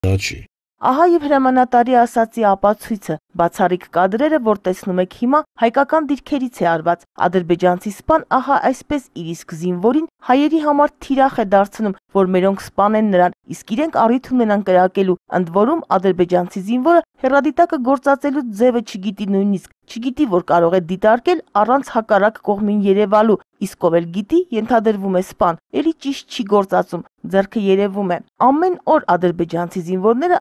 Դա չի։ Ահա եւ հրամանատարի ասացի ապացույցը, բացառիկ կադրերը, որ տեսնում եք հիմա, հայկական դիրքերից է արված։ Ադրբեջանցի սպան ահա այսպես իր իսկ զինվորին հայերի համար թիրախ է դարձնում, որ մերոնք սպանեն նրան, իսկ իրենք առիթ ունենան կրակելու։ Ընդ որում ադրբեջանցի զինվորը հեռադիտակը գործածելու ձևը չգիտի նույնիսկ, չգիտի, որ կարող է դիտարկել առանց հակառակ կողմին երևալու, իսկ ով էլ գիտի, ենթադրվում է սպան, էլի ճիշտ չի գործածում, ձեռքը երևում է։ Ամեն օր ադրբեջանցի զինվորները